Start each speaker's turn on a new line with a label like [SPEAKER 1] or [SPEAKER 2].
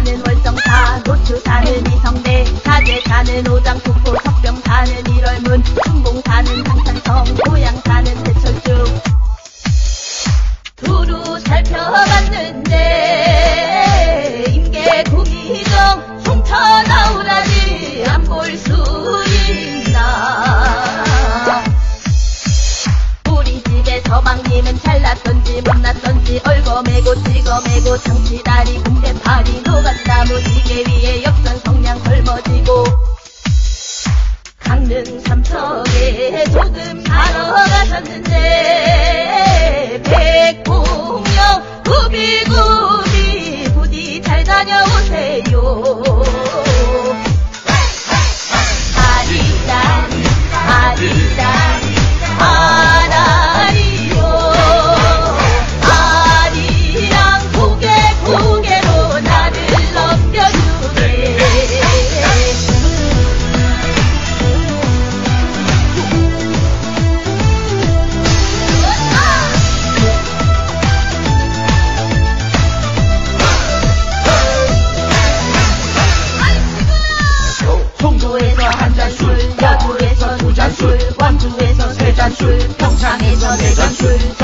[SPEAKER 1] 사는 월성사, 노추 사는 이성대, 사제 사는 오장, 북부 석병 사는 일월문, 중봉 사는 당산성, 고양 사는 대철쭉. 두루 살펴봤는데 임계 구기정 흉터나오라지 안 볼 수 있나. 우리 집에 서방님은 잘났던지 못났던지 얼거매고 찍어매고 장치다리 군대파리 노가지나무 지게 위에 역전 성냥 걸머지고 강릉 삼척에 조금 사러 가셨는데 백공령 구비구비 부디 잘 다녀오세요. 아리다리 아리다리 아라리요. 아리랑 고개로 나를 넘겨주게. 송도에서 한 잔술, 여주에서 두 잔술, 원주에서 세 잔술, 평창에서 네 잔술,